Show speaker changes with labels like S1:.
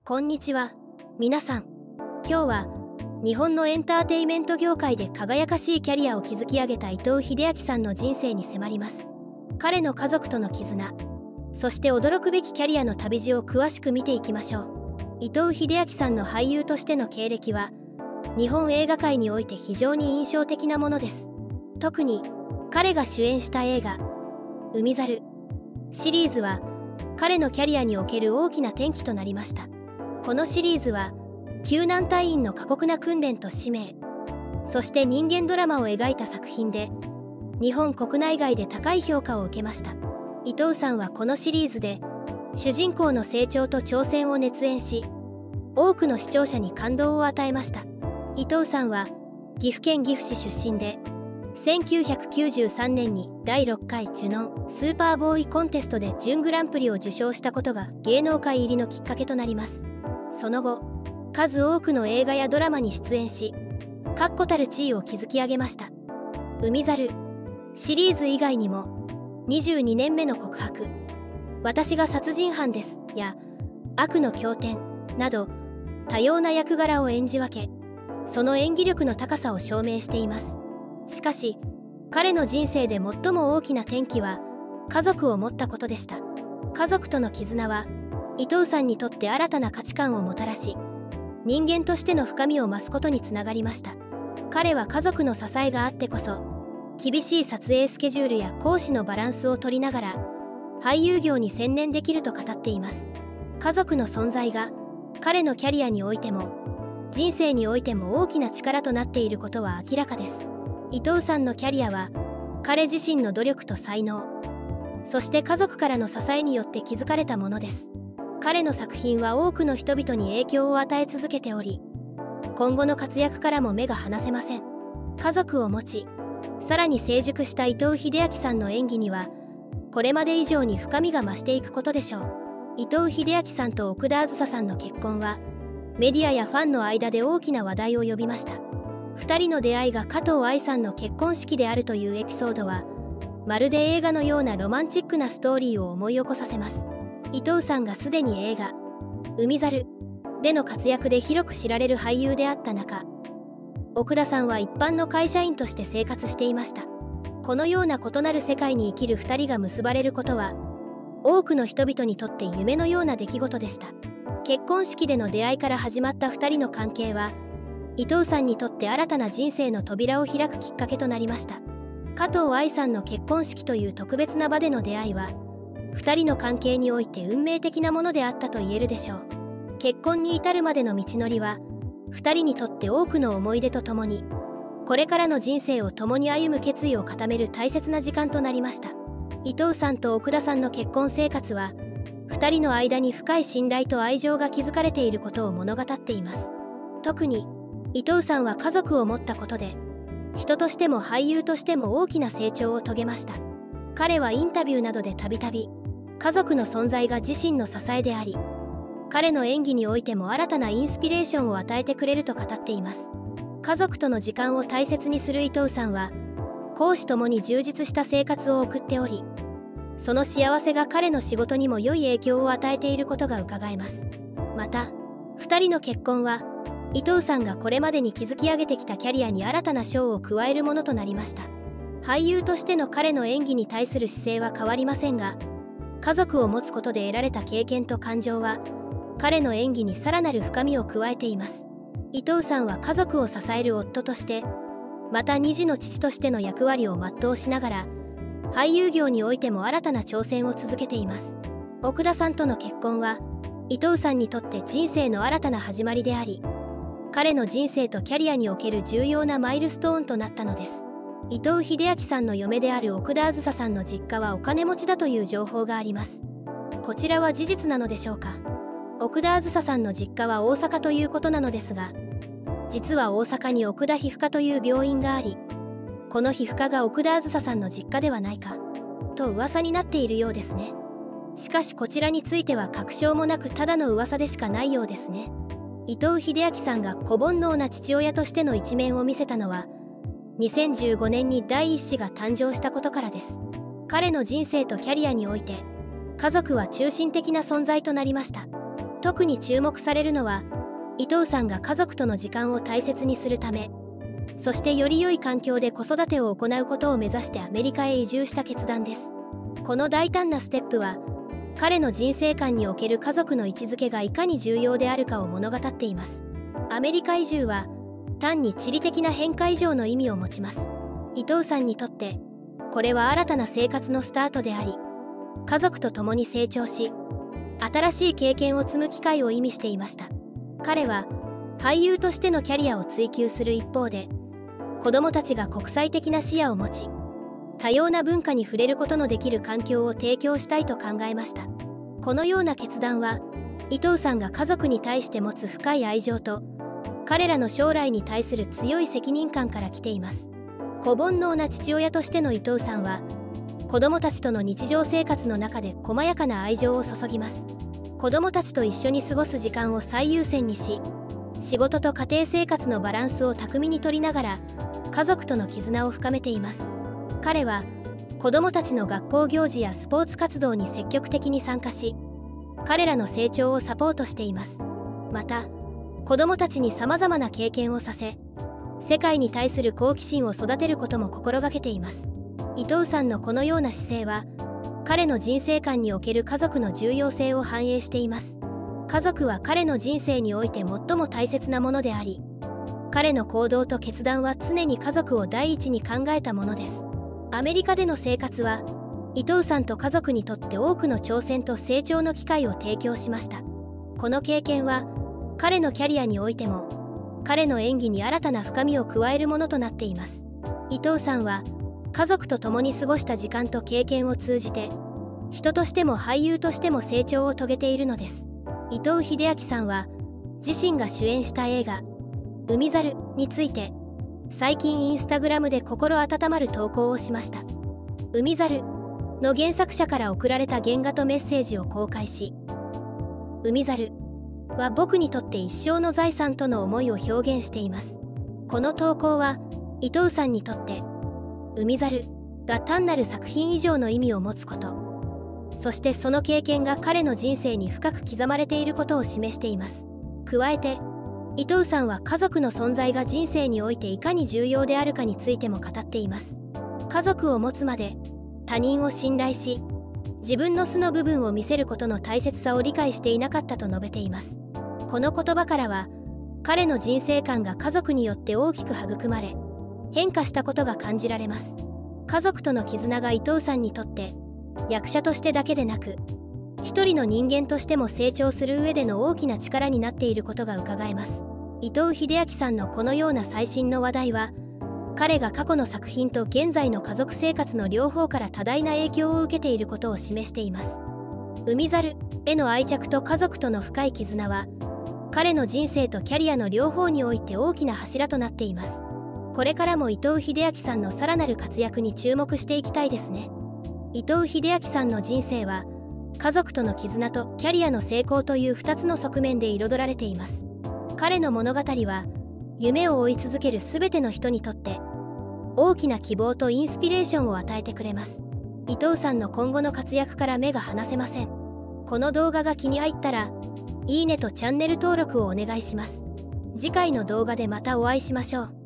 S1: こんにちは、皆さん。今日は日本のエンターテイメント業界で輝かしいキャリアを築き上げた伊藤英明さんの人生に迫ります。彼の家族との絆、そして驚くべきキャリアの旅路を詳しく見ていきましょう。伊藤英明さんの俳優としての経歴は日本映画界において非常に印象的なものです。特に彼が主演した映画「海猿」シリーズは彼のキャリアにおける大きな転機となりました。このシリーズは救難隊員の過酷な訓練と使命、そして人間ドラマを描いた作品で日本国内外で高い評価を受けました。伊藤さんはこのシリーズで主人公の成長と挑戦を熱演し、多くの視聴者に感動を与えました。伊藤さんは岐阜県岐阜市出身で、1993年に第6回ジュノンスーパーボーイコンテストで準グランプリを受賞したことが芸能界入りのきっかけとなります。その後、数多くの映画やドラマに出演し、確固たる地位を築き上げました。海猿シリーズ以外にも、22年目の告白、私が殺人犯ですや悪の経典など、多様な役柄を演じ分け、その演技力の高さを証明しています。しかし、彼の人生で最も大きな転機は、家族を持ったことでした。家族との絆は、伊藤さんにとって新たな価値観をもたらし、人間としての深みを増すことにつながりました。彼は家族の支えがあってこそ、厳しい撮影スケジュールや講師のバランスを取りながら、俳優業に専念できると語っています。家族の存在が、彼のキャリアにおいても、人生においても大きな力となっていることは明らかです。伊藤さんのキャリアは、彼自身の努力と才能、そして家族からの支えによって築かれたものです。彼の作品は多くの人々に影響を与え続けており、今後の活躍からも目が離せません。家族を持ち、さらに成熟した伊藤英明さんの演技には、これまで以上に深みが増していくことでしょう。伊藤英明さんと奥田梓さんの結婚は、メディアやファンの間で大きな話題を呼びました。2人の出会いが加藤愛さんの結婚式であるというエピソードは、まるで映画のようなロマンチックなストーリーを思い起こさせます。伊藤さんがすでに映画「海猿」での活躍で広く知られる俳優であった中、奥田さんは一般の会社員として生活していました。このような異なる世界に生きる2人が結ばれることは、多くの人々にとって夢のような出来事でした。結婚式での出会いから始まった2人の関係は、伊藤さんにとって新たな人生の扉を開くきっかけとなりました。加藤愛さんの結婚式という特別な場での出会いは、2人の関係において運命的なものであったと言えるでしょう。結婚に至るまでの道のりは、2人にとって多くの思い出とともに、これからの人生を共に歩む決意を固める大切な時間となりました。伊藤さんと奥田さんの結婚生活は、2人の間に深い信頼と愛情が築かれていることを物語っています。特に、伊藤さんは家族を持ったことで、人としても俳優としても大きな成長を遂げました。彼はインタビューなどでたびたび、家族の存在が自身の支えであり、彼の演技においても新たなインスピレーションを与えてくれると語っています。家族との時間を大切にする伊藤さんは、公私ともに充実した生活を送っており、その幸せが彼の仕事にも良い影響を与えていることがうかがえます。また、2人の結婚は、伊藤さんがこれまでに築き上げてきたキャリアに新たな章を加えるものとなりました。俳優としての彼の演技に対する姿勢は変わりませんが、家族を持つことで得られた経験と感情は、彼の演技にさらなる深みを加えています。伊藤さんは家族を支える夫として、また2児の父としての役割を全うしながら、俳優業においても新たな挑戦を続けています。奥田さんとの結婚は、伊藤さんにとって人生の新たな始まりであり、彼の人生とキャリアにおける重要なマイルストーンとなったのです。伊藤英明さんの嫁である奥田梓さんの実家はお金持ちだという情報があります。こちらは事実なのでしょうか。奥田梓さんの実家は大阪ということなのですが、実は大阪に奥田皮膚科という病院があり、この皮膚科が奥田梓さんの実家ではないかと噂になっているようですね。しかしこちらについては確証もなく、ただの噂でしかないようですね。伊藤英明さんが子煩悩な父親としての一面を見せたのは、2015年に第一子が誕生したことからです。彼の人生とキャリアにおいて、家族は中心的な存在となりました。 特に注目されるのは、伊藤さんが家族との時間を大切にするため、そしてより良い環境で子育てを行うことを目指してアメリカへ移住した決断です。この大胆なステップは、彼の人生観における家族の位置づけがいかに重要であるかを物語っています。アメリカ移住は単に地理的な変化以上の意味を持ちます。伊藤さんにとってこれは新たな生活のスタートであり、家族と共に成長し新しい経験を積む機会を意味していました。彼は俳優としてのキャリアを追求する一方で、子どもたちが国際的な視野を持ち多様な文化に触れることのできる環境を提供したいと考えました。このような決断は、伊藤さんが家族に対して持つ深い愛情と彼らの将来に対する強い責任感から来ています。子煩悩な父親としての伊藤さんは、子どもたちとの日常生活の中で細やかな愛情を注ぎます。子どもたちと一緒に過ごす時間を最優先にし、仕事と家庭生活のバランスを巧みに取りながら家族との絆を深めています。彼は子どもたちの学校行事やスポーツ活動に積極的に参加し、彼らの成長をサポートしています。また、子どもたちにさまざまな経験をさせ、世界に対する好奇心を育てることも心がけています。伊藤さんのこのような姿勢は、彼の人生観における家族の重要性を反映しています。家族は彼の人生において最も大切なものであり、彼の行動と決断は常に家族を第一に考えたものです。アメリカでの生活は、伊藤さんと家族にとって多くの挑戦と成長の機会を提供しました。この経験は、彼のキャリアにおいても、彼の演技に新たな深みを加えるものとなっています。伊藤さんは、家族と共に過ごした時間と経験を通じて、人としても俳優としても成長を遂げているのです。伊藤英明さんは、自身が主演した映画、海猿について、最近インスタグラムで心温まる投稿をしました。海猿の原作者から送られた原画とメッセージを公開し、海猿は僕にとって一生の財産との思いを表現しています。この投稿は、伊藤さんにとって、海猿が単なる作品以上の意味を持つこと、そしてその経験が彼の人生に深く刻まれていることを示しています。加えて、伊藤さんは家族の存在が人生においていかに重要であるかについても語っています。家族を持つまで他人を信頼し、自分の素の部分を見せることの大切さを理解していなかったと述べています。この言葉からは、彼の人生観が家族によって大きく育まれ、変化したことが感じられます。家族との絆が伊藤さんにとって、役者としてだけでなく、一人の人間としても成長する上での大きな力になっていることが伺えます。伊藤英明さんのこのような最新の話題は、彼が過去の作品と現在の家族生活の両方から多大な影響を受けていることを示しています。海猿への愛着と家族との深い絆は、彼の人生とキャリアの両方において大きな柱となっています。これからも伊藤英明さんのさらなる活躍に注目していきたいですね。伊藤英明さんの人生は、家族との絆とキャリアの成功という2つの側面で彩られています。彼の物語は、夢を追い続けるすべての人にとって大きな希望とインスピレーションを与えてくれます。伊藤さんの今後の活躍から目が離せません。この動画が気に入ったら、いいねとチャンネル登録をお願いします。次回の動画でまたお会いしましょう。